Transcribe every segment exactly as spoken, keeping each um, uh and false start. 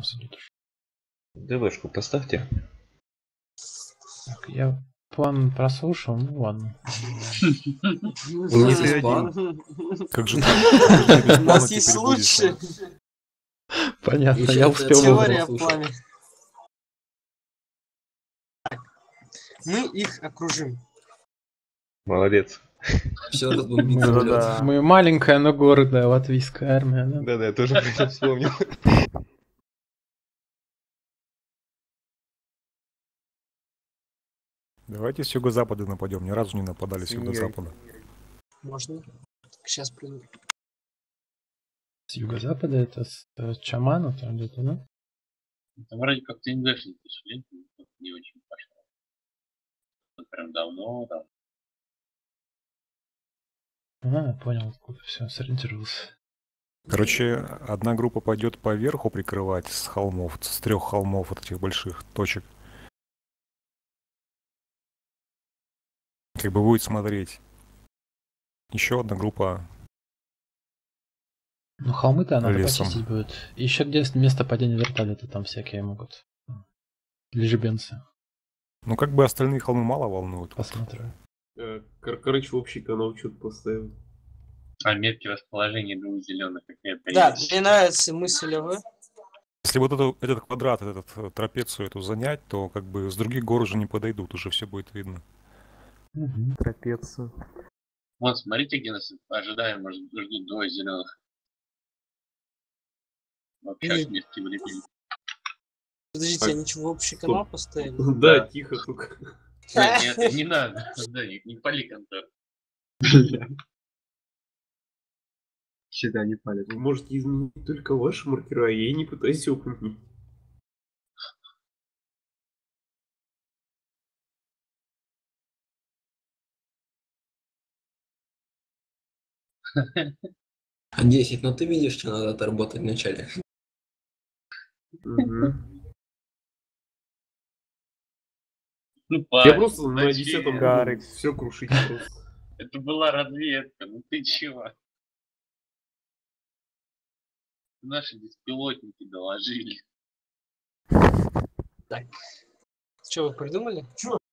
нас идет. ДВшку поставьте. Так, я план прослушал, ну ладно. Не один. Как же так? У нас есть лучше. Понятно, я успел Теория выбрать. пламя. Мы их окружим. Молодец. Все Мы, разбомбить. мы маленькая, но гордая латвийская армия, да? Да-да, я тоже про это вспомнил. Давайте с юго-запада нападем. Ни разу не нападали с юго-запада. Можно? Сейчас приду. С юго-запада это с э, Чаману там где-то, да? Там вроде как-то индекшн пришли, не очень пошло. Вот прям давно там. А, понял, все, сориентировался. Короче, одна группа пойдет по верху прикрывать с холмов, с трех холмов вот этих больших точек. Как бы будет смотреть. Еще одна группа. Ну, холмы-то надо Лесом. почистить будет. И еще где место падения вертолета там всякие могут. Лежебенцы. Ну, как бы остальные холмы мало волнуют. Посмотрю. Кор- Короче, общий канал что-то поставил. А метки расположения двух зеленых как нет. Да, мне нравится мысль АВ. Если вот это, этот квадрат, этот э, трапецию эту занять, то как бы с других гор уже не подойдут, уже все будет видно. Угу. Трапецию. Вот, смотрите, где нас ожидаем, может, ждут двое зеленых. Вообще Или- метки влепили. Подождите, они что, в общий канал поставили? Да, тихо только. Нет, нет, не надо. Да, не, не пали контор. Всегда не палят. Вы можете изменить только ваши маркера, а я и не пытаюсь его поменять. А десять, но ты видишь, что надо отработать вначале. Мгм. Ну, Я Павел, просто на зачем? десятом Гарик. все крушить просто. Это была разведка, ну ты чего? Наши беспилотники доложили. Так. Что, вы придумали?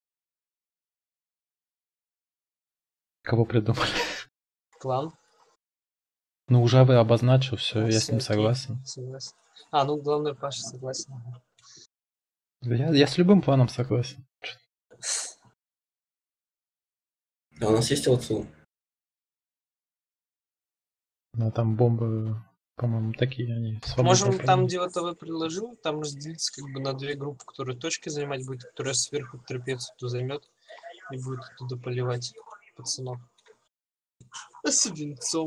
Кого придумали? План? Ну, уже вы обозначил, все, Ну, я всё, с ним окей. согласен. Согласен. А, ну главное, Паша согласен. Я, я с любым планом согласен. А у нас есть ЛЦУ? Но там бомбы, по-моему, такие они свободно Можем там, управляемые. где вот АВ предложил, там разделиться как бы на две группы, которые точки занимать будет, которая сверху трапецию ту займет и будет оттуда поливать пацанов. С венцом.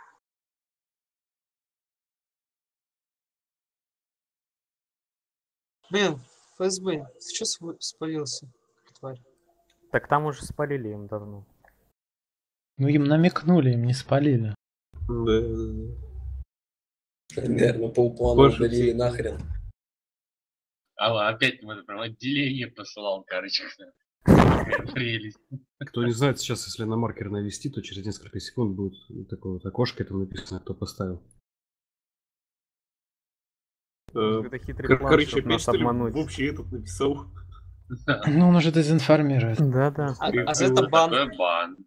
Блин, ФСБ, ты что св- спалился, тварь? Так там уже спалили им давно. Ну, им намекнули, им не спалили. Да, да, да. Наверное, полплана Больше удалили всех. нахрен. А опять мы прям отделение посылал, короче. Прелесть. Кто не знает, сейчас, если на маркер навести, то через несколько секунд будет вот такое вот окошко, там написано, кто поставил. Э, Это хитрый кор- план, Короче, чтоб опять нас что ли обмануть. в общий этот написал. Ну, он уже дезинформирует. Да-да. А, Прикольно. а за это бан. Такой бан.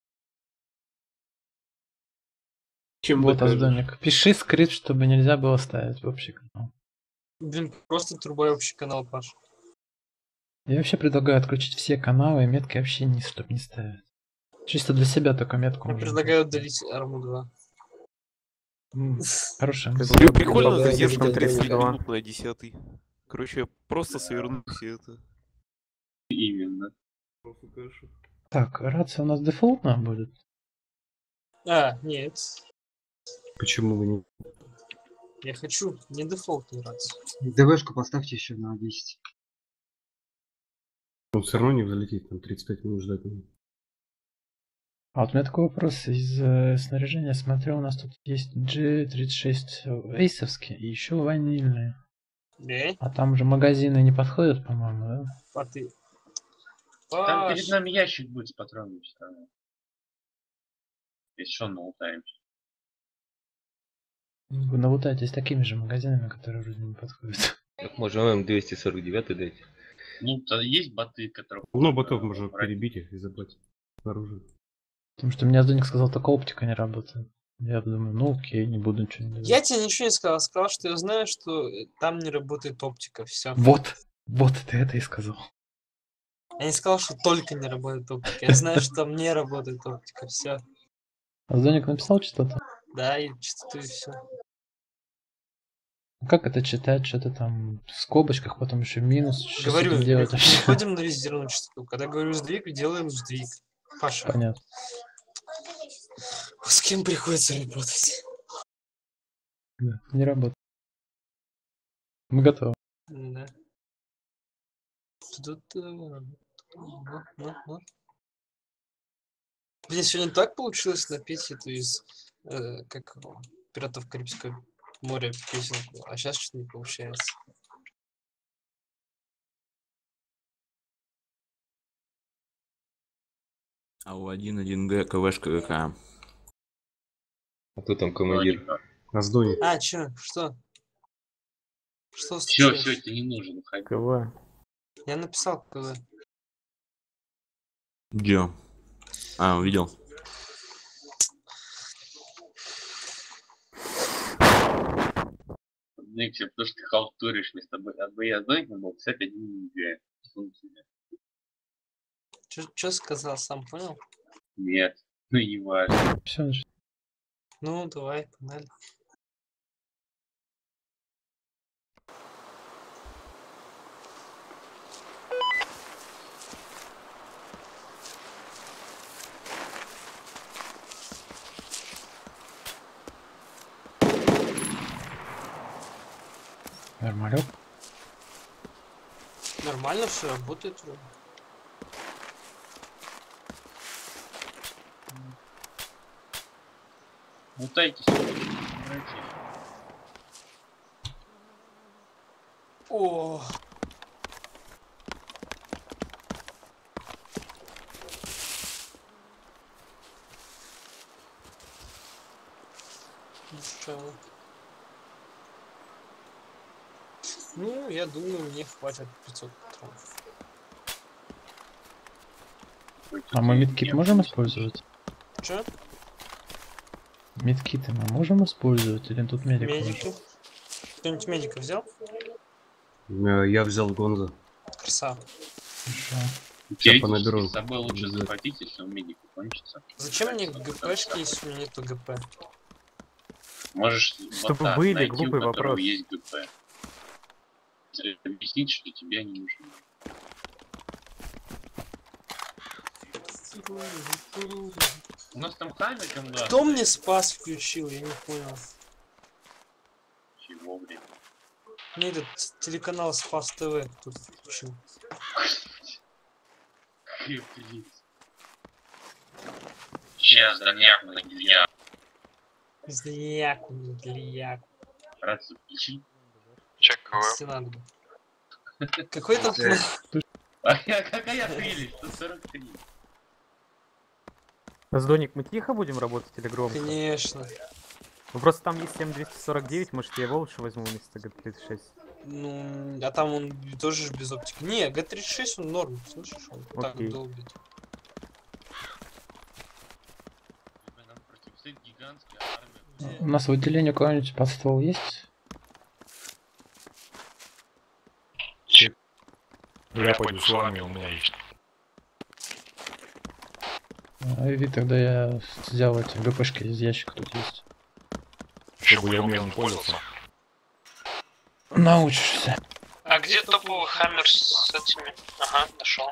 Чем Вот, докажешь? Аздоник. Пиши скрипт, чтобы нельзя было ставить в общий канал. Блин, просто трубой общий канал, Паш. Я вообще предлагаю отключить все каналы и метки вообще ни, чтоб не ставить. Чисто для себя только метку Я можно. предлагаю удалить арму два. М, Хорошая мысль. Предлагаю Прикольно Предлагаю задержка сделать тридцать два. минут на десятый. Короче, просто сверну все это. Именно. Просто кашу. Так, рация у нас дефолтная будет. А, нет. Почему вы не... Я хочу не дефолтную рацию. ДВшку поставьте еще на десять. Он все равно не взлетит, там тридцать пять минут ждать надо. А вот у меня такой вопрос. Из э, снаряжения смотрел, у нас тут есть джи тридцать шесть эйсовские и еще ванильные. Да? А там же магазины не подходят, по-моему, да? А ты... Там перед Паш, нами ящик будет с патронами все равно. Если что, наутаемся. Вы навутаетесь такими же магазинами, которые вроде не подходят. Так можно вам двести сорок девять дать. Ну, тогда есть боты, которые... Ну, ботов можно перебить их и забрать оружие. Потому что мне Аздоник сказал, только оптика не работает. Я думаю, ну окей, не буду ничего не делать. Я тебе ничего не сказал. Сказал, что я знаю, что там не работает оптика. Все. Вот, вот ты это и сказал. Я не сказал, что только не работает оптика. Я знаю, что там не работает оптика. Все. Аздоник написал что-то? Да, и частоту, и все. Как это читать? Что-то там в скобочках, потом еще минус. Что Говорю, с этим делать мы вообще? ходим на вездерную частоту. Когда говорю сдвиг, делаем сдвиг. Паша, Понятно. с кем приходится работать? Да, не работает. Мы готовы. Да. Тут, э, ну, ну, ну. Блин, сегодня так получилось напеть эту из, э, как его, «Пиратов Карибского моря» песенку, а сейчас что-то не получается. АУ один один Г, КВшка ГК. А кто там командир? Аздоник. А, чё? Что? Что Все, случилось? все, ты не нужен, уходи. КВ. Я написал КВ. Где? А, увидел. Никси, потому что ты халтуришь, мы с тобой. А бы я Аздоник был писать один Г. Чё сказал, сам понял? Нет, ну не важно. Все, Ну, давай, погнали. нормалек. Нормально все работает вроде. Мутайтесь, мутайтесь. О. Дешево. Ну, я думаю, мне хватит пятьсот патронов. А мы медкит можем использовать? Че? Медкиты мы можем использовать? Или тут медик? Медики. Кто-нибудь медика взял? Я взял Гонза. Красава. Сейчас понаберу. С собой лучше захватить, если у медика кончится. Зачем мне ГПшки, если у меня нету ГП? Можешь Чтобы бота были, найти, глупый у которого вопрос. есть ГП. Объяснить, что тебе не нужно. У нас там хамиком, да. Кто мне спас включил? Я не понял. Чего, блин? Мне этот телеканал Спас ТВ кто-то включил. Сейчас, да няку на гилья. Зляку, не гляку. Рацию включи. Если надо. Какой там план? А я- какая прелесть? сто сорок три. Аздоник, мы тихо будем работать или громко? Конечно. Ну просто там есть эм двести сорок девять, может я его лучше возьму вместо гэ тридцать шесть. Ну, а там он тоже ж без оптики. Не, гэ тридцать шесть он норм, слышишь? Он так Окей. долбит. Нам противостоит гигантская армия. У нас в отделении какой-нибудь подствол есть? Я пойду с вами, у меня есть. А, и тогда я взял эти ГПшки из ящика, тут есть. Чтобы я умел им пользоваться. Научишься. А где топовый хаммер с этими? Ага, нашел.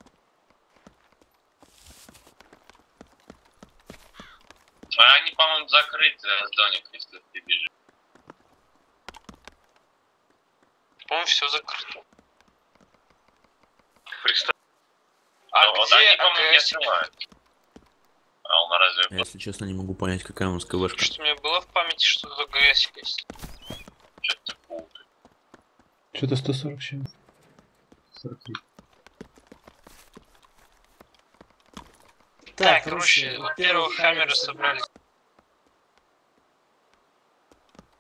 А они, по-моему, закрыты, Аздоник, если ты бежишь. По-моему, все закрыто. Представь. А Ну, вот где они, по-моему, не АГС? открывают. А он разве... Я, если честно, не могу понять, какая у нас КВшка. Что у меня было в памяти, что за АГС есть? Что-то такое. Что-то сто сорок чем. сорок три. Так, короче, вот первого хаммера собрали.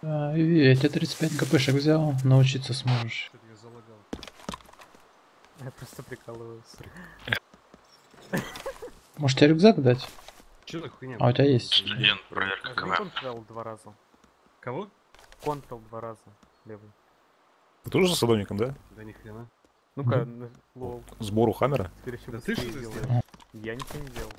А, Иви, я тебе тридцать пять гпшек взял, научиться сможешь. Я просто прикалываюсь. Может тебе рюкзак дать? Чё за хуйня? А у тебя есть? Студент, проверка Нажми КВ. Ctrl два раза. Кого? Ctrl два раза. Левый. Ты тоже с садовником, да? Да ни хрена. Ну-ка, на- лол. Сбору хаммера? Теперь еще Да ты быстрее что делаешь. сделал? Я ничего не делал.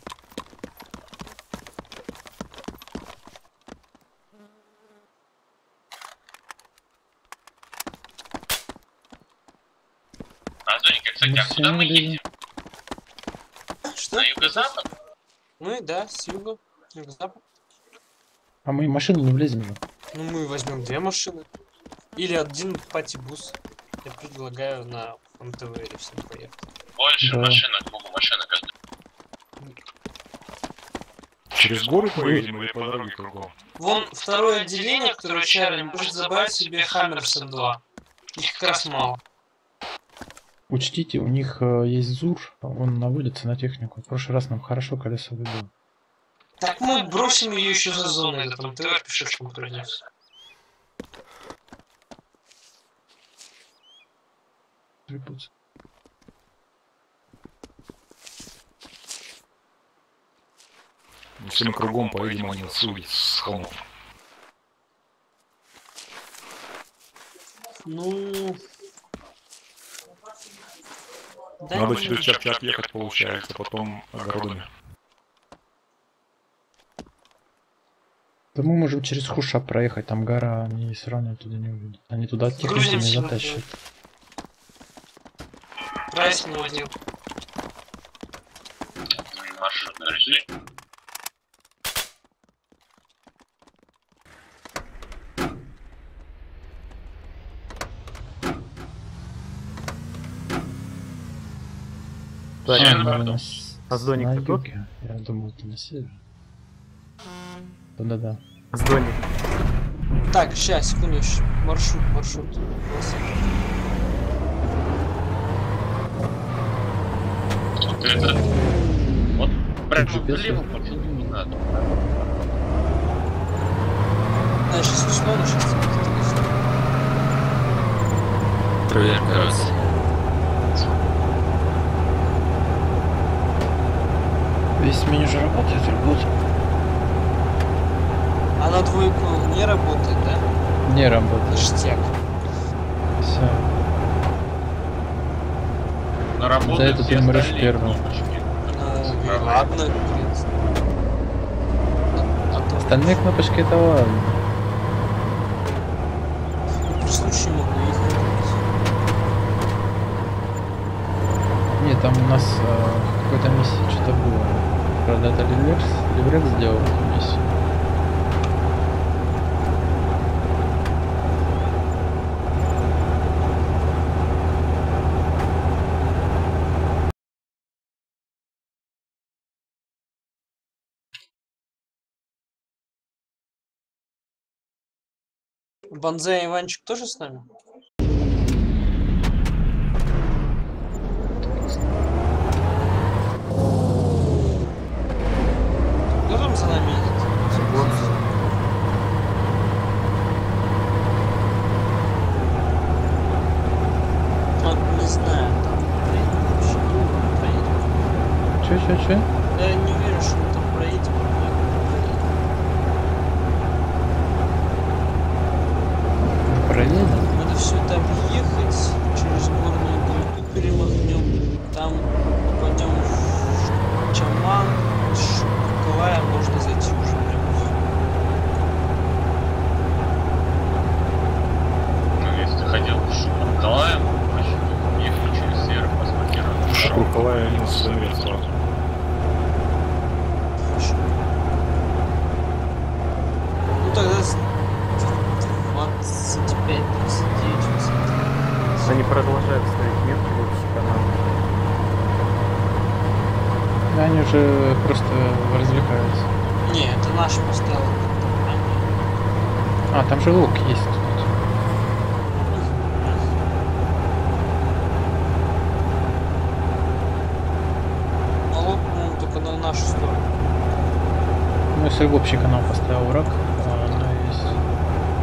А, Зоника, кстати, Мы а куда мы всеми едем? Что? На юго-запад? Ну и да, с юга. Юго-запад. А мы в машину не влезем же. Ну мы возьмем две машины. Или один пати-бус. Я предлагаю на эм тэ вэ или всем поехать. Больше Да. машинок, много машинок. Через горы поедем или по дороге кругом? Вон второе отделение, которое Чарли может забрать себе Хаммерсон два. Их как раз мало. Учтите, у них э, есть ЗУР, он наводится на технику. В прошлый раз нам хорошо колесо выбило. Так мы бросим ее еще за зоной, этот эм тэ вэ пешочком пройдемся. Трипутся. Если мы кругом поедем, они с улиц, с холмов. Ну... Да Надо не- через чап-чап ехать, получается, потом огородами. Да мы можем через Хуша проехать, там гора, они все равно туда не увидят. Они туда технику не Грузимся, затащат. Прайс не водил. Маршрутный режим. Так, А, ну, мы на с- а Сдоник на ты тут? юге. Я думал, ты на севере. Да-да-да. Сдоник. Так, сейчас, секундочку. Маршрут, маршрут. Это... Вот прям Джи пи эс влево по всему не надо. Да, сейчас вспомню, сейчас. Проверка раз. Весь меню же работает, работает. А на двойку не работает, да? Не работает. Ништяк. Все. Но За работают это все ты умрешь остальные первым. кнопочки. Ну, и ладно, в принципе. А то Остальные кнопочки это ладно. при случае могу их выбрать. Нет, там у нас э, в какой-то миссии что-то было. Правда, это Ливрекс, Ливрекс сделал эту миссию. Банзай Иванчик тоже с нами? Кто там за нами едет? Вот, не знаю, там проедем вообще. Проедем. Че, че, че? Я не уверен, что мы там проедем. Проедем? Надо все это объехать, через горную гряду перемахнем, там попадем в Чаман, с Шуковая можно зайти уже прямо. Ну, если ты хотел в Шукалаем, значит, ехать через северо посмотреть. Шурковая не замерит сразу. Ну тогда с- двадцать пять тридцать девять высоты. Они продолжают ставить метки в общий канал. Да, они уже просто развлекаются. Не, это наш поставил. А, там же лук есть. А вот, ну, только на нашу сторону. Ну, если в общий канал поставил враг, а, оно есть.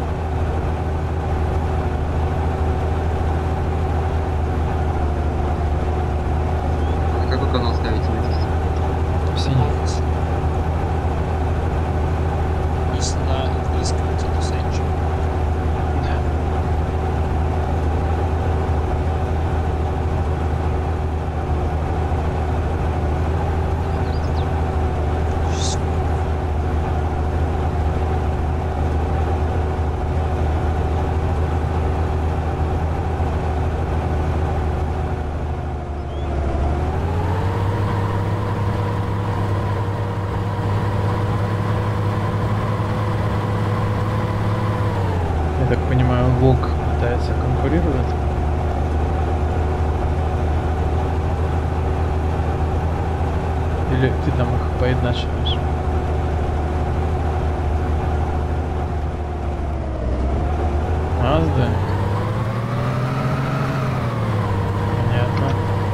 если на английском то Сэнджи. Да. Я так понимаю, Вог пытается конкурировать. Или ты там их поедначиваешь? Мазда? Понятно.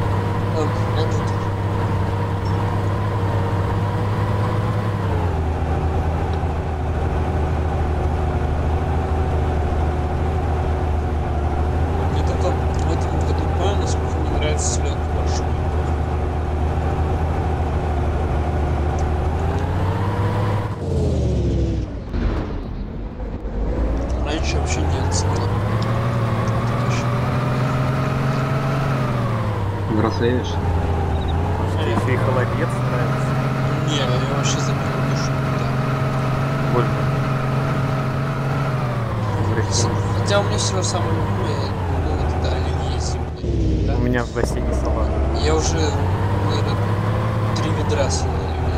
Мне только в этом году понял, насколько мне нравится зеленый маршрут. Раньше вообще не оценил. Взрослеешь? Может, тебе еще и холодец нравится? Не, я вообще забил душу. Больно. Хотя у меня все равно самое любимое, ну, это да, оливье зимнее. Да? У меня в бассейне салат. Я уже, наверное, три ведра съел оливье.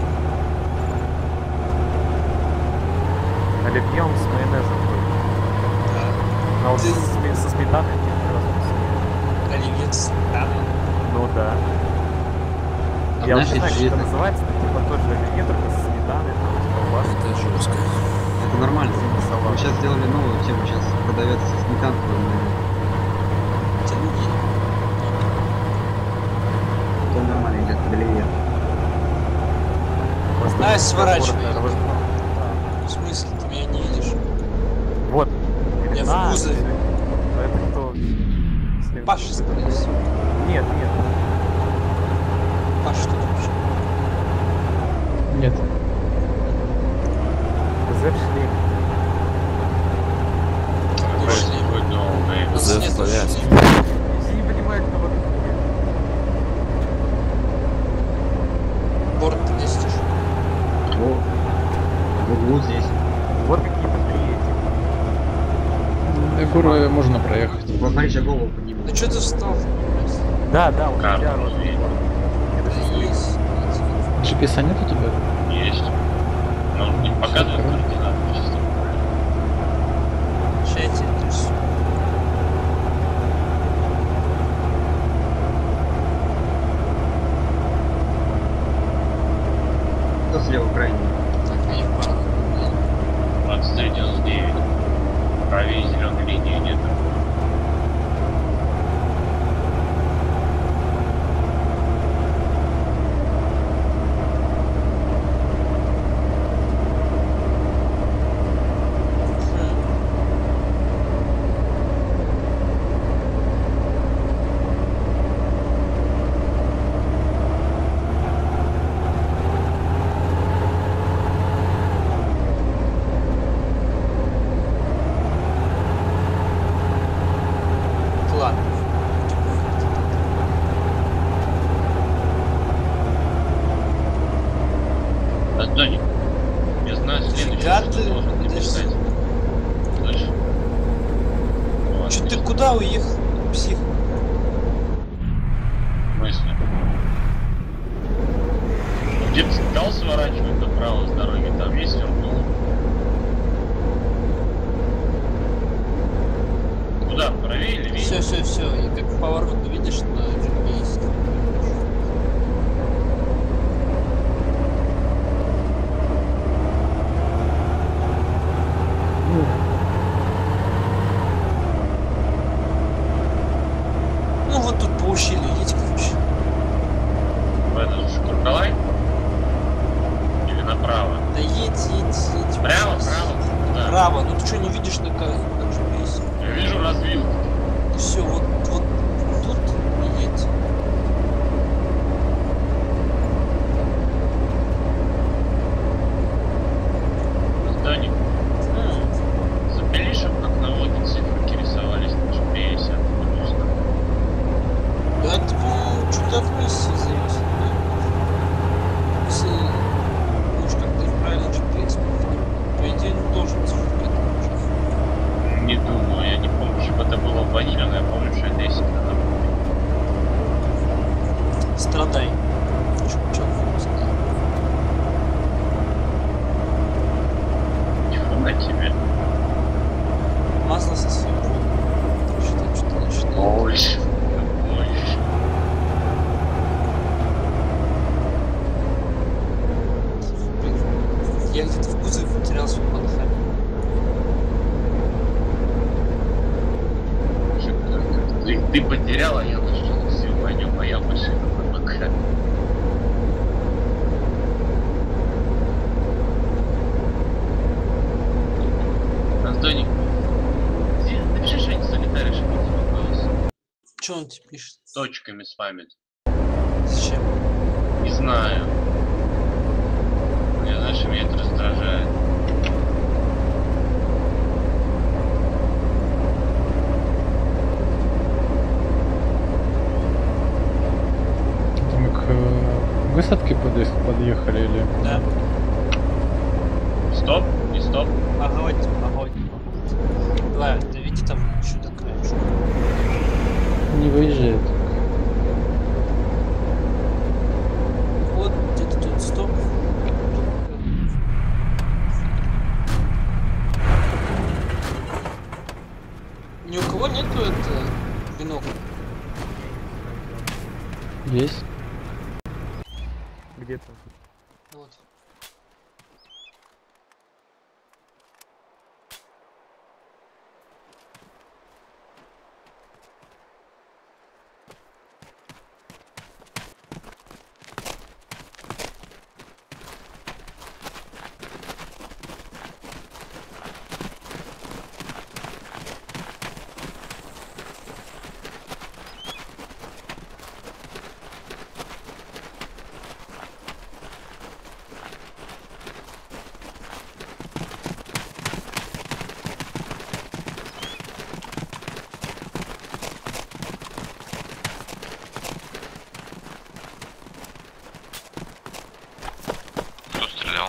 Оливье он с майонезом будет. Да. Но вот Ты- со, сме- со сметаной не раз. Оливье с сметаной. Ну да. А Я знаешь, вообще знаю, как это- это называется, это типа тоже оливье, только со сметаной, там, с колбасой. Это жестко. Это нормально. Зимний салат. Мы сейчас сделали новую тему, сейчас продавец со сметанкой. Тяни. Это нормально идет, оливье. Просто Ай, это сворачивай. город, наверное, В смысле, ты меня не видишь? Вот. Я в А, кузове. всё. Это кто? С ним? Паша, скорее всего. Нет, нет. Паша, что ты вообще? Нет. Зашли. Ушли. У нас За нет повязки. ушли. Я не понимаю, кто вот... Борт ты несешь. О, в углу здесь. Вот какие-то приедем. Горы можно проехать. Вот смотри, сейчас голову подниму. Ну что ты встал? Да, да, у Карта тебя... разве есть? Да есть. джи пи эс нет у тебя? Есть. Но он не показывает координаты. чисто. Сейчас я тебя трясу. Кто слева крайний? Так, я не понял. двадцать три девяносто девять. Правее зеленой линии нет. Ладно. Антоник, я знаю следующий, Фига что ты, ты должен подожди. написать. Слышь? Вот, Че ты есть. куда уехал, псих? В смысле? Ну, где ты стал сворачивать направо с дороги, там есть свернул. Куда, правее или Все, левее? все, все. И как поворот видишь на джи пи эс. Ну вот тут по ущелью едь, короче. В этот же Куркалай? Или направо? Да едь, едь, едь. Прямо, Сейчас. право? Да. Право. Ну ты что, не видишь на, ка- на джи пи эс? Я вижу развилку. Все, вот, вот тут и едь. тебе. Масло со сверху. Что-то что-то начинает. Больше. Больше. Я где-то в кузове потерял свой подход. Ты, ты потерял, а я нашел. Сегодня моя машина пока. Антоник, напиши что-нибудь солитарий, чтобы он успокоился. Че он тебе пишет? Точками спамит. Зачем? Не знаю. Мне, знаешь, меня это раздражает. Это мы к э, высадке подъех- подъехали или... Да. Стоп, не стоп. Погодь, погодь. Давай, доведи там еще до краешка. Не выезжает. Вот где-то тут стоп. Ни у кого нету это бинокля? Есть. Где-то. Вот. Кто стрелял?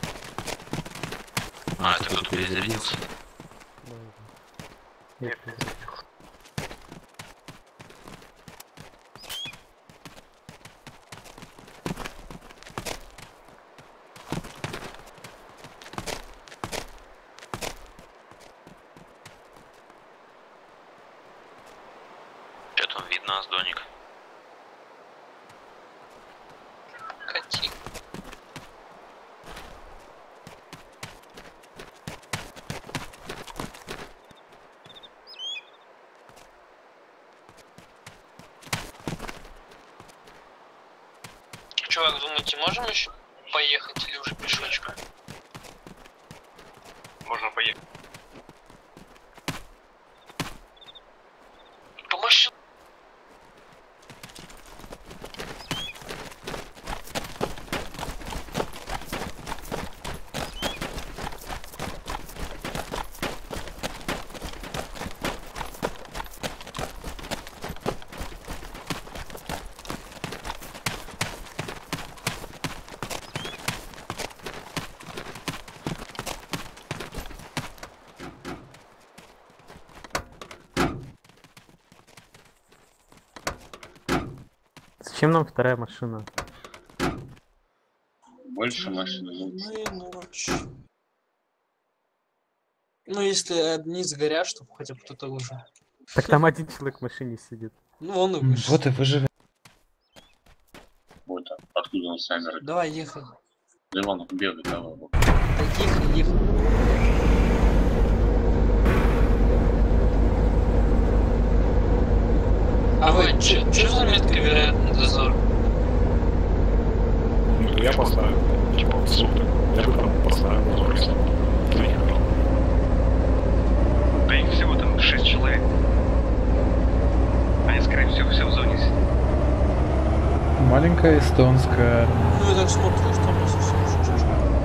А, это кто-то перезарядился. Нет, Что там видно, Аздоник? Кати. Чувак, думаете, можем еще поехать или уже пешочком? Можно поехать. По машине. Зачем нам вторая машина? Больше машин лучше. Ну и ночь. Ну, если одни сгорят, чтобы хотя бы кто-то выжил. Так там один человек в машине сидит. Ну, он и вышел. Вот и выживет. Вот так. Откуда он сами? Давай, ехай. Да вон, бегай, давай. Да ехай, ехай. А вы, что за меткой вероятный дозор? Ну, я поставил. Типа, суток. Я бы там поставил дозор, если бы приехал. Да их всего там шесть человек. Они, скорее всего, все в зоне сидят. Маленькая эстонская. Ну, я так смотрю, что там совсем чуть-чуть.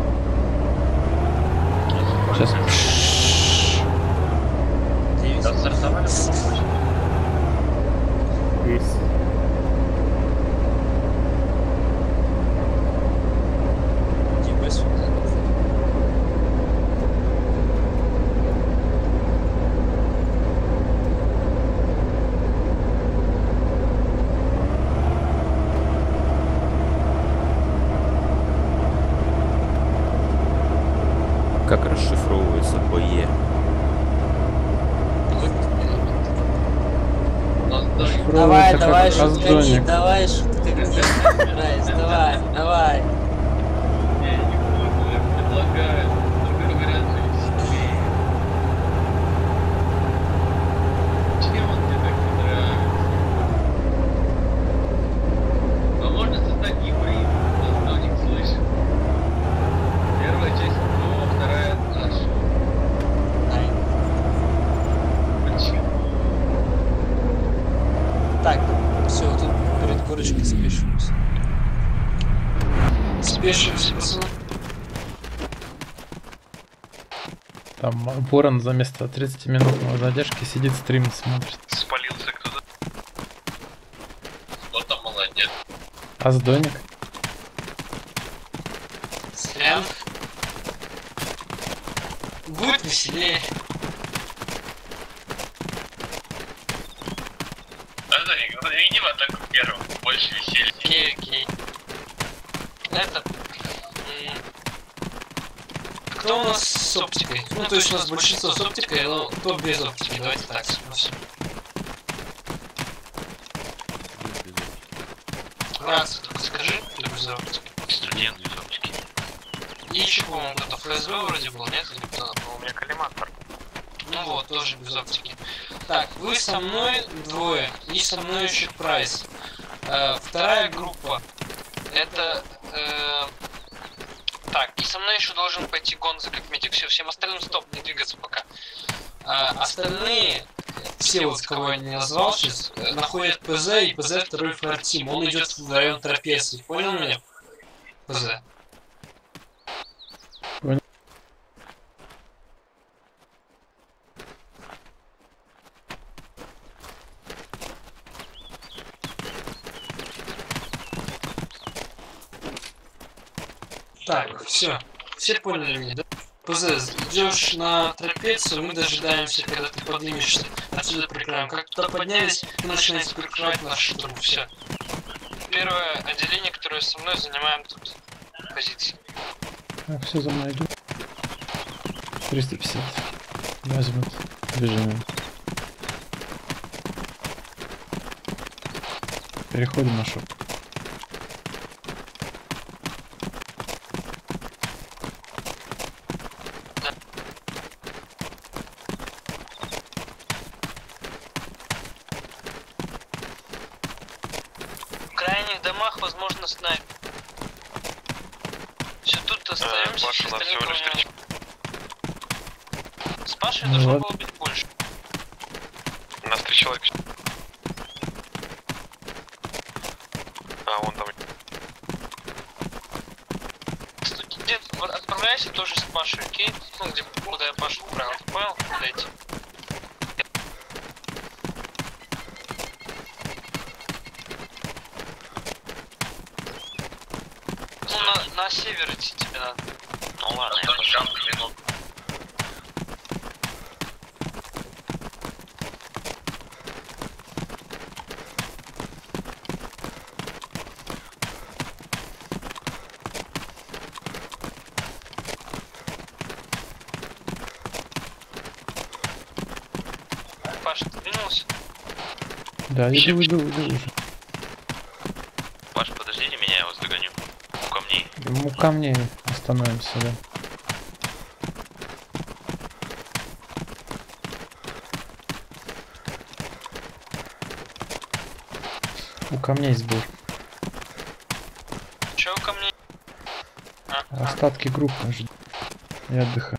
Сейчас. Да, стартовали попозже. Есть. Типа сюда. Как расшифровывается БОЕ? Шифровывается Давай, давай, как шуткани, раздольник. давай, шуткани, Райс, давай, давай. Я не буду, я предлагаю. Только говорят, что веселее. Чем он тебе так не нравится? А можно создать гибрид, наставник слышит. Первая часть то, вторая наша. Почему? Так, все, тут перед горочкой спешимся. Спешимся, пацаны. Там Борон за место тридцатиминутной задержки сидит, стрим смотрит. Спалился кто-то. Кто-то молодец. Аздоник. Слям. Будет веселее. Азарик, подведи в атаку первым. Больше веселья. Окей, окей. Это... м, Кто у нас с оптикой? Ну, то есть у нас большинство с оптикой, но кто без оптики? Давайте так спросим. Рацию только скажи, кто без оптики. Студент без оптики. И еще, по-моему, кто-то ФСБ вроде был, нет? Или кто? Ну, у меня коллиматор. Ну вот, тоже без оптики. Так, вы со мной двое, и со мной еще Прайс. Э, вторая группа. Это... э, Так, и со мной еще должен пойти Гонза как медик. Все, всем остальным стоп, не двигаться пока. А, остальные, все вот кого я не назвал сейчас, э, находят ПЗ и ПЗ второй флэр-тим. Он идет в район трапеции. Понял меня? ПЗ. Так, все. Все поняли меня, да? ПЗ, идешь на трапецию, мы дожидаемся, когда ты поднимешься. Отсюда прикрываем. Как туда поднялись, мы начинаем прикрывать наш штурм. Все. Первое отделение, которое со мной, занимаем тут позиции. Так, все за мной идут. триста пятьдесят. Возьмут движение. Переходим на шоп. В крайних домах, возможно, снайпер. Все тут остаемся. Паша, на всего лишь три. С Пашей Ну должно вот. было быть больше. У нас три человека. А, вон там. Студент, вот отправляйся тоже с Пашей, окей? Ну, где, куда я Пашу отправил, ты понял? Куда идти? Ну, на, на север идти тебе надо. Ну ладно, я пошел. Паша, ты двинулся? Да, иду, иду, иду уже. Паш, подождите меня, я вас догоню. У камней. У камней остановимся, да. У камней сбор. Че ко мне? А, а. Остатки группы ждут. И отдыхаю.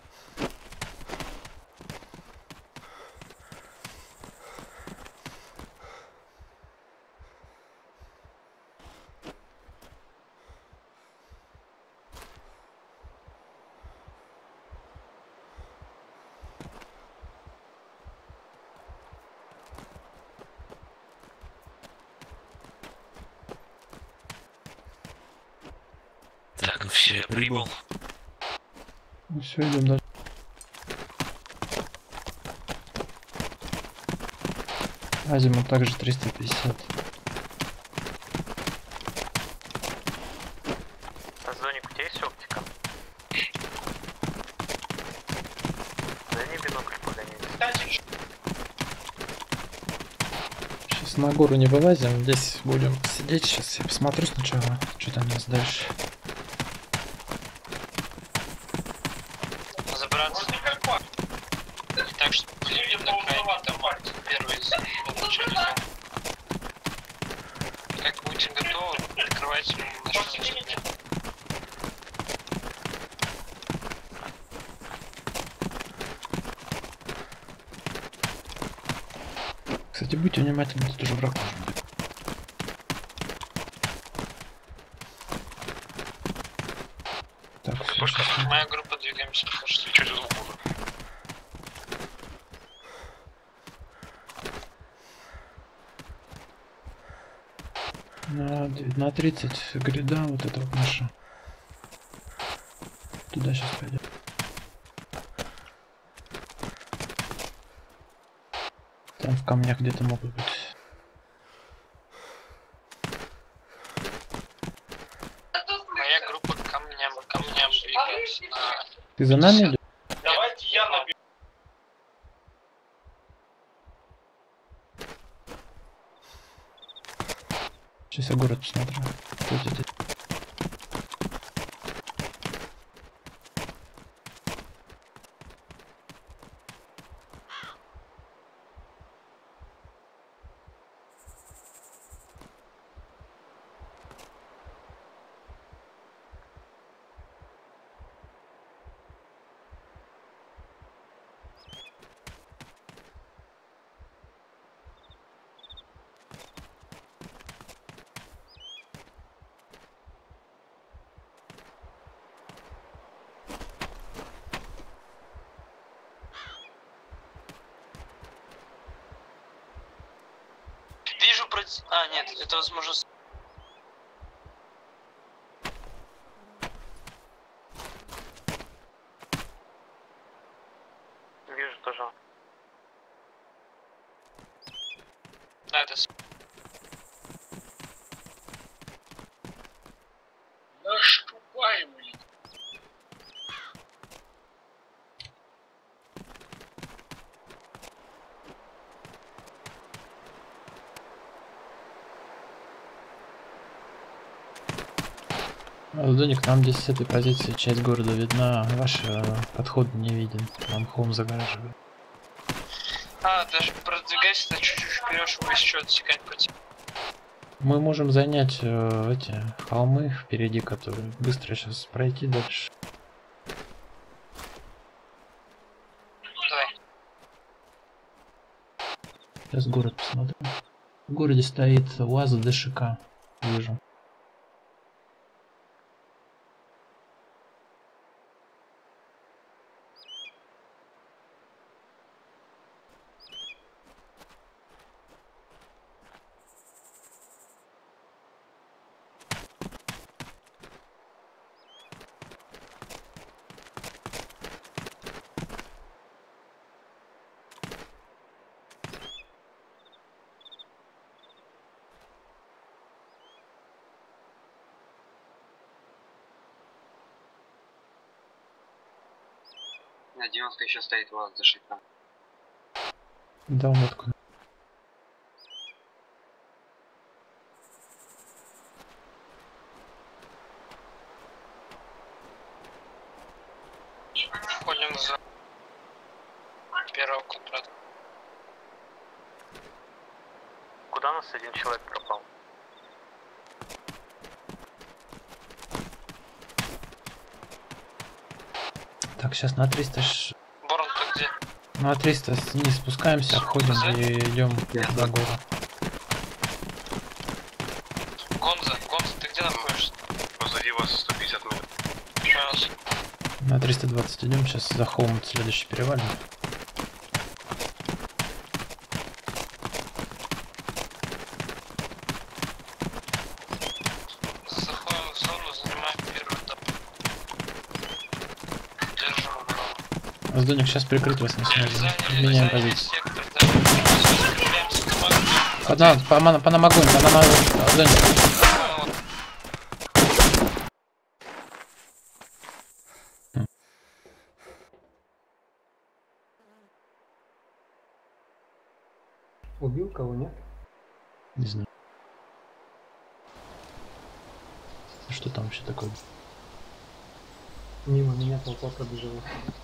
Так, все, я прибыл. Ну все, идем дальше. Азимут также триста пятьдесят. Зоник, у тебя есть оптика? Сейчас на гору не вылазим, здесь будем сидеть. Сейчас я посмотрю сначала, что там у нас дальше. Забраться так, что были видно крайне там первый получили. Как будете готовы, открывайте нашу защиту. Кстати, будьте внимательны, тут уже враг может быть. Так, все, сейчас мы... Моя группа двигаемся, потому что через звук уже. На, на тридцать гряда вот это вот наша. Туда сейчас пойдем. Там в камнях где-то могут быть. Моя группа к камням, к камням двигается. На... Ты за нами идешь? Давайте я набью. Сейчас я город посмотрю. Что здесь? Вижу против... А, нет, это возможно... Вижу тоже. Да, это... Наш купаемый. Доник, нам здесь с этой позиции часть города видна, ваш э, подход не виден, нам холм загораживает. А, даже продвигайся чуть-чуть вперед, чтобы еще отсекать против. Мы можем занять э, эти холмы впереди, которые быстро сейчас пройти дальше. Давай. Сейчас город посмотрим. В городе стоит УАЗ ДШК, вижу. На девяносто еще стоит у вас зашита. Да, он откуда? Входим за первого квадрата. Куда у нас один человек пропал? Так, сейчас на триста... Ш... Борн, ты где? На триста вниз спускаемся, обходим и идем до города. Гонза, Гонза, ты где находишься? Позади вас сто пятьдесят метров. Пожалуйста. На триста двадцать идем, сейчас за холм следующий перевалим. Заходим в зону, занимаем первый этап. Держим оборону. Воздуник, сейчас прикрыть вас не сможем. Меняем позицию. По нам, по, по, по нам огонь, по нам огонь. Воздуник. Убил кого, нет? Не знаю. Что там вообще такое? Мимо меня толпа пробежала.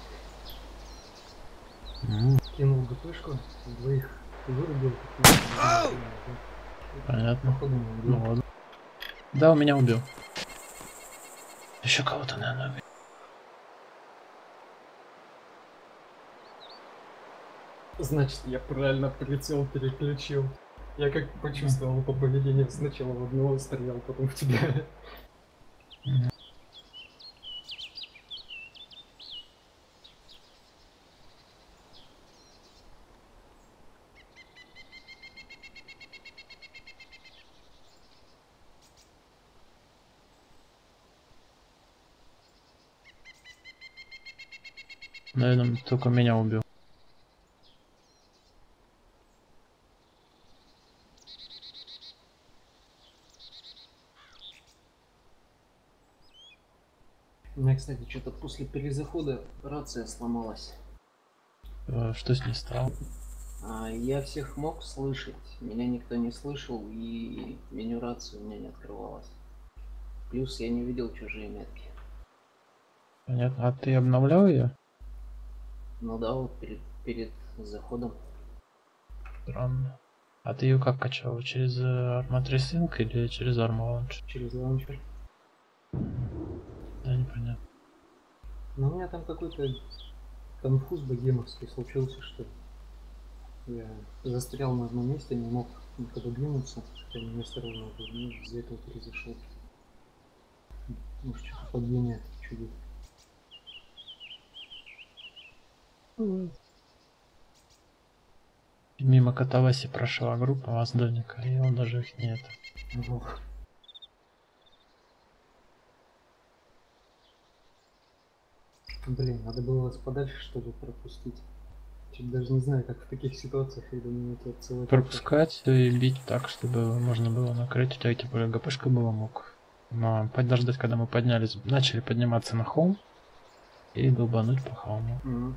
Mm. Кинул ГПшку, двоих вырубил. Понятно. Походу не убил. Ну ладно. Да, у меня убил. Еще кого-то, наверное, убил. Значит, я правильно прицел переключил. Я как почувствовал по поведению. Сначала в одного стрелял, потом в тебя. Mm. Наверное, только меня убил. У меня, кстати, что-то после перезахода рация сломалась. А, что с ней стало? А, я всех мог слышать, меня никто не слышал, и меню рации у меня не открывалось. Плюс я не видел чужие метки. Понятно. А ты обновлял ее? Ну да, вот перед, перед заходом. Странно. А ты ее как качал? Через Arma три Sync или через Arma Launcher? Через лаунчер. Да, непонятно. Но у меня там какой-то конфуз богемовский случился, что я застрял на одном месте, не мог никуда двинуться, хотя неосторожно был, ну, из-за этого произошел. Может, что-то падение чудит. Мимо Катаваси прошла группа воздоника, и он даже их нет. Угу. Блин, надо было вас подальше, чтобы пропустить. Чуть даже не знаю, как в таких ситуациях, когда меня тут целая... Пропускать и бить так, чтобы можно было накрыть. У тебя тем более ГПшка была, мог. Но подождать, когда мы поднялись, начали подниматься на холм и долбануть по холму. Mm-hmm.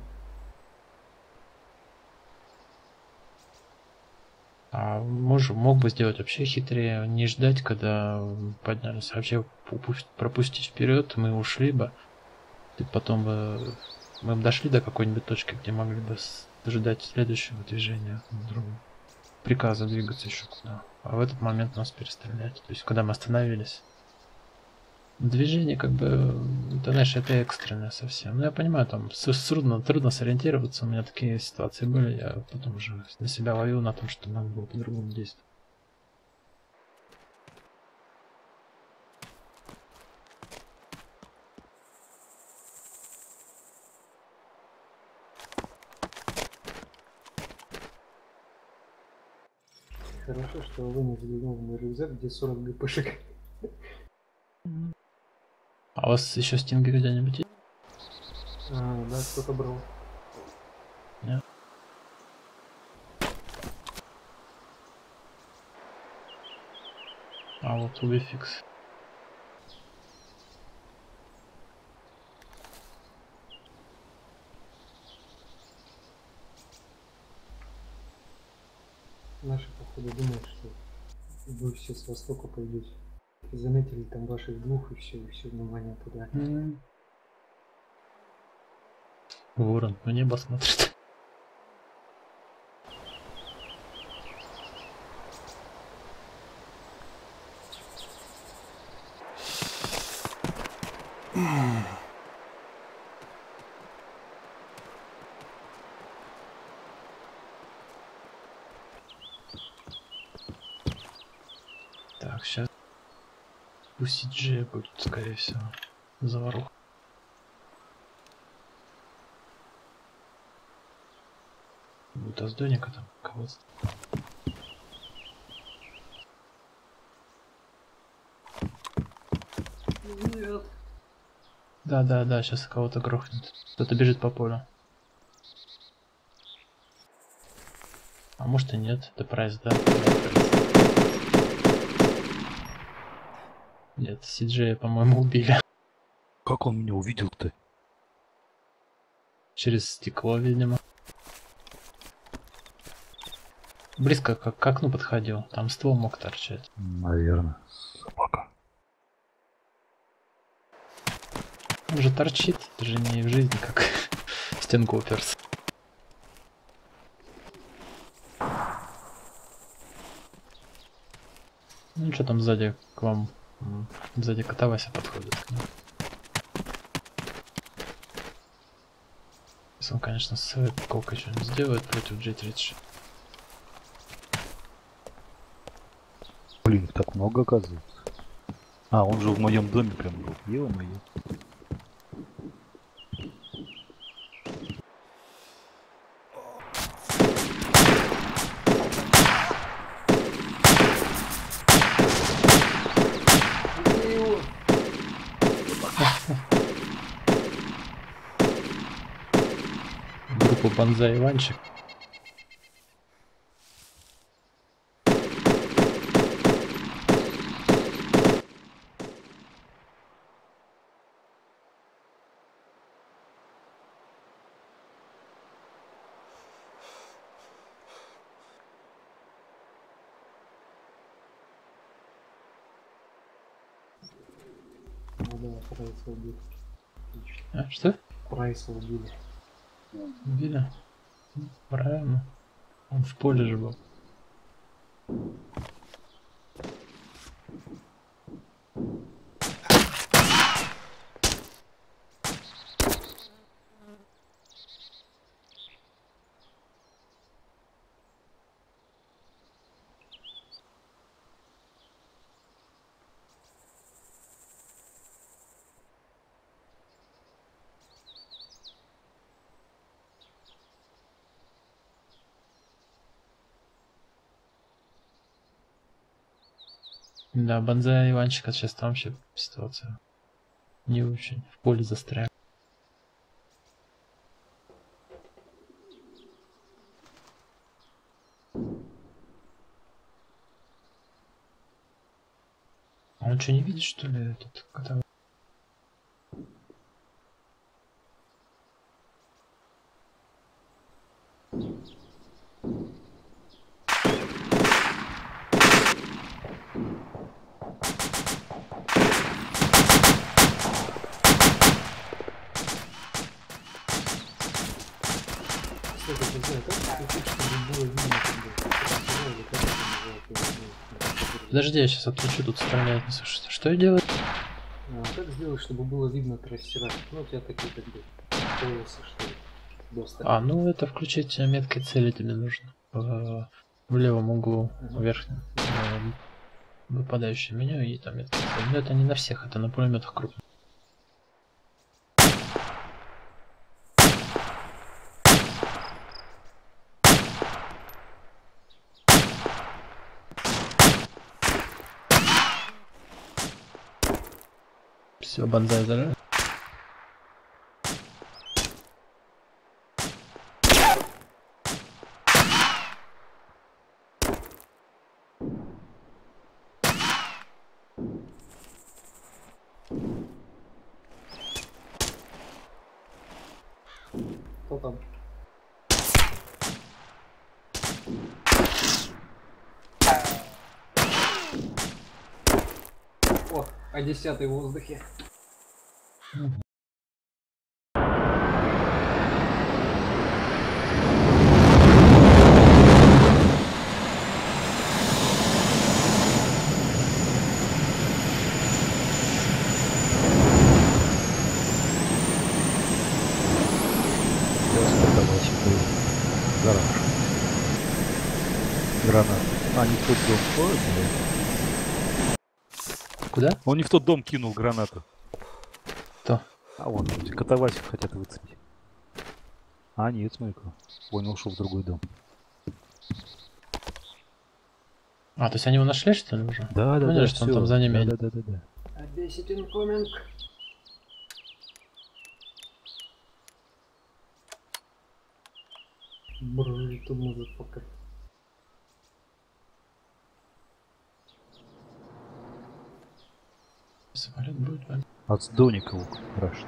А мож, мог бы сделать вообще хитрее, не ждать, когда поднялись, а вообще пропустить вперед, мы ушли бы. И потом бы мы бы дошли до какой-нибудь точки, где могли бы ждать следующего движения, приказа двигаться еще куда. А в этот момент нас перестрелять. То есть, когда мы остановились. Движение, как бы, ты знаешь, это экстренное совсем. Ну, я понимаю, там трудно, трудно сориентироваться. У меня такие ситуации были. Я потом уже на себя ловил на том, что надо было по-другому действовать. Хорошо, что вы не заглянул в мой рюкзак, где сорок ГПшек. А у вас еще стинги где-нибудь есть? А, да, кто-то брал. Нет. А вот Убификс. Наши, походу, думают, что вы все с востока пойдете. Заметили там ваших двух, и все, и все внимание туда. Mm. Ворон на небо смотрит. Так, сейчас у си джи будет, скорее всего, заваруха. Будет оздоника там кого-то. Нет. Да, да, да, сейчас кого-то грохнет. Кто-то бежит по полю. А может и нет, это прайс, да? Нет, си джи, по-моему, убили. Как он меня увидел-то? Через стекло, видимо. близко к, к окну подходил. Там ствол мог торчать. Наверное. Собака. Он же торчит, это же не в жизни, как стенку уперся. Ну что там сзади к вам? Сзади Катавася подходит. Если он, конечно, с своей колкой что-нибудь сделает против джей тридцать шесть. Блин, так много оказывается. А, он же в моем доме прям был. Ё-моё. Группа Банзай Иванчик. Ну да, Прайса убили. Отлично. А, что? Прайса убили. Убили? Правильно. Он в поле же был. Да, Банзай Иванчика сейчас там вообще ситуация не очень. В поле застрял. А он что, не видит, что ли, этот кота? Подожди, я сейчас отключу, тут стреляет. Что, что я делаю? А, как сделать, чтобы было видно трассера? Ну, у тебя такие как бы полосы, что ли? Достали. А, ну это включить меткой цели тебе нужно. В, в левом углу, uh-huh. верхнем. Выпадающее меню и там меткой цели. Но это не на всех, это на пулеметах крупно. Все, Банзай заряжен. Кто там? О, а десятый в воздухе. Гранат. А, не в тот дом. Ой, блин. Куда? Он не в тот дом кинул гранату. Кто? А вон, Катавасик хотят выцепить. А, нет, смотри-ка. Он ушел в другой дом. А, то есть они его нашли, что ли, уже? Да, да, поняли, да. что Все. он там за ними? Да, да, да, да, да. десять incoming. Бррр, это мазафакер. Самолет будет, да? От Доникова рашит.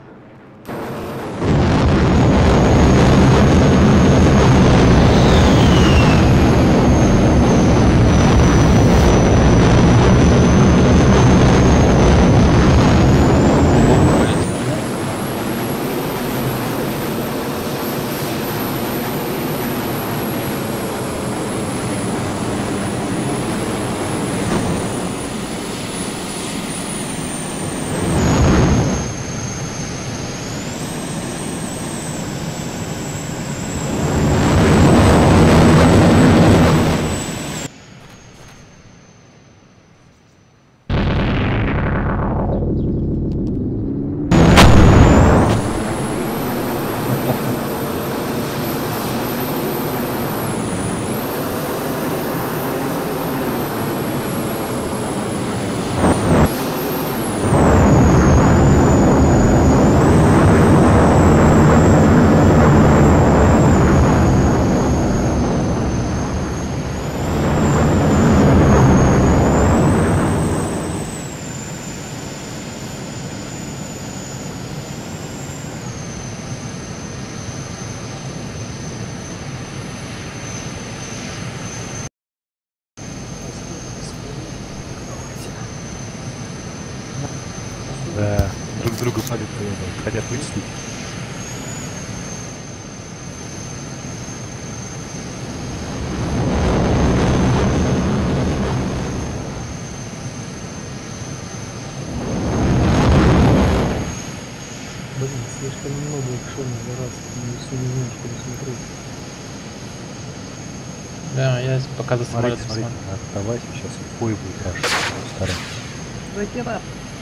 абсолютно это, хотят вычислить. Блин, слишком много экшона за раз, я все не знаю, что смотреть. Да, я пока за Смотрите, самолетом смотрите, смотрю. давайте сейчас бой будет раш. Старый. Ракета!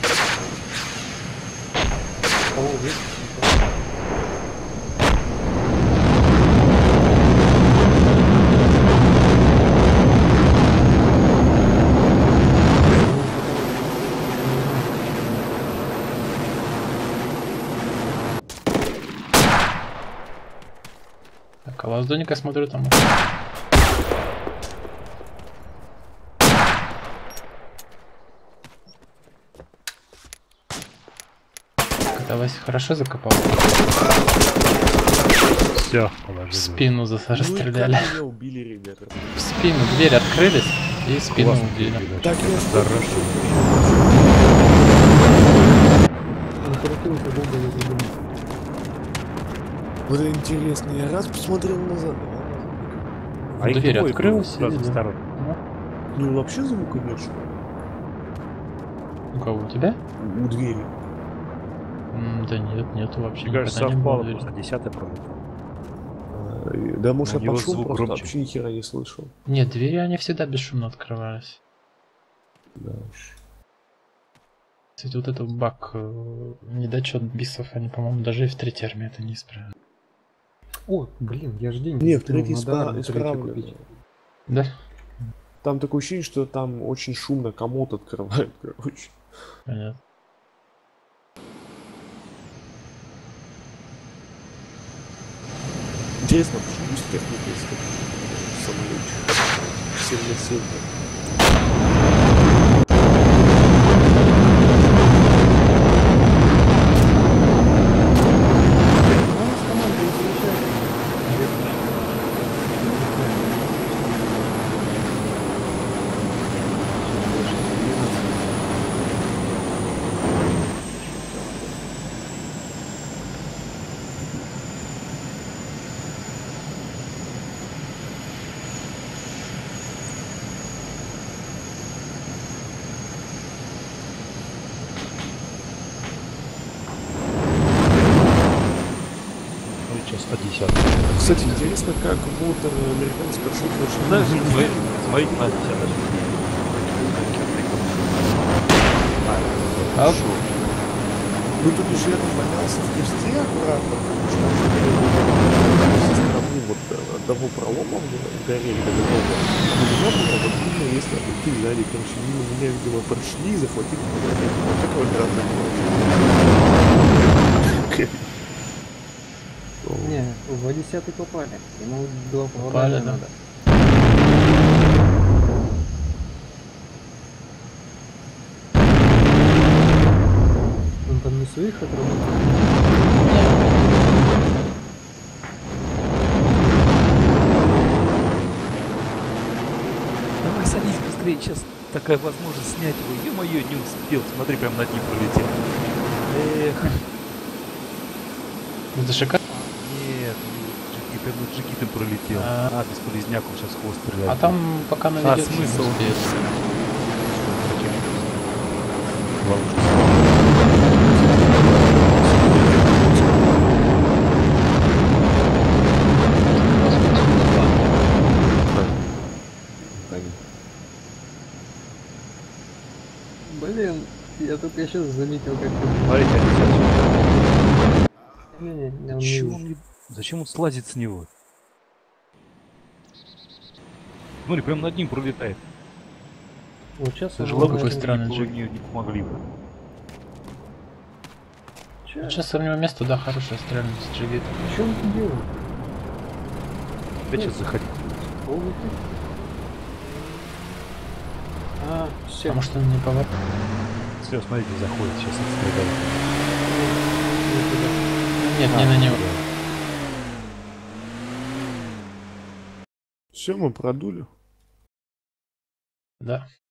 Кого видишь? Так, а воздушника смотрю там. Это Вася хорошо закопал. Все, В спину за- Ну и расстреляли. как меня убили, ребята? В спину дверь открылись и в спину Классно, убили. Так я Хорошо. Он крутился долго не задумал. Вот интересно, я раз посмотрел назад. А их Дверь двое открылась, было с разных и- сторон. Ну вообще звука нет, что ли? У кого, у тебя? У двери. М, Да нет, нету вообще. Мне кажется, никогда не было совпало двери. просто десятый пролетал. А, и- Да может У я него пошел звук просто, громче. вообще ни хера не слышал. Нет, двери они всегда бесшумно открывались. Да уж. Кстати, вот этот баг, э, недочет бисов, они, по-моему, даже и в третьей армии это не исправили. О, блин, я ж деньги Не, в скинул, третьей надо испра- армию третью исправлено. купить. Да? Там такое ощущение, что там очень шумно комод открывают, короче. Понятно. Интересно, почему есть техника из таких самолетчиков? семь на семь. Ну и сейчас сто десять. Кстати, интересно, как будут э, американцы прошли прошлый Да, раз. смотри, смотрите на десятый. А? Ну тут еще я там поднялся в кресте аккуратно, потому что со стороны вот э, одного пролома в горе, когда долго глубина была, вот именно если обойти сзади, короче, мимо меня, видимо, прошли и захватили меня. Вот такой грязный Не, в десятый попали. Ему два Попали, поворота да. надо. Он там не своих отработал. Давай садись быстрее, сейчас такая возможность снять его. Ё-моё, не успел. Смотри, прям над ним пролетел. Эх. Это ШК? Нет, джигит, прям над джигитом пролетел. А. А, бесполезняк, он сейчас в хвост стреляет. А там пока А наведется, смысл? не успеет. Блин, я только сейчас заметил, как ты... Смотрите, они сейчас... Не-не, не, он Чего не- он не... Зачем он слазит с него? Смотри, прям над ним пролетает. Вот сейчас Даже он лапы на этом странный не, джиг. не, не помогли бы. Чё? Сейчас у него место, да, хорошее, стрельнуть с джигита. Что он тут делает? Опять сейчас заходить. Полный ты. А, все. Потому что он не поворот. Все, смотрите, заходит, сейчас отстреляет. Нет, А, не на него. Все, мы продули. Да.